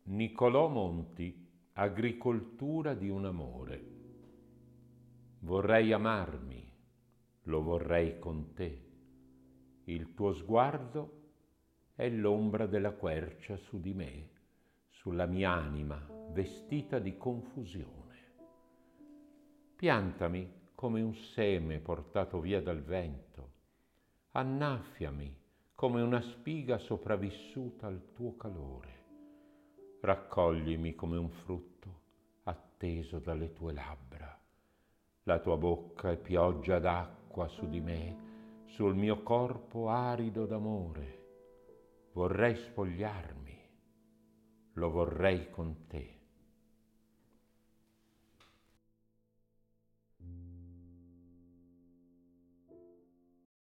Niccolò Monti, Agricoltura di un amore. Vorrei amarmi, lo vorrei con te. Il tuo sguardo è l'ombra della quercia su di me, sulla mia anima vestita di confusione. Piantami come un seme portato via dal vento. Annaffiami come una spiga sopravvissuta al tuo calore. Raccoglimi come un frutto atteso dalle tue labbra. La tua bocca è pioggia d'acqua su di me, sul mio corpo arido d'amore. Vorrei spogliarmi, lo vorrei con te.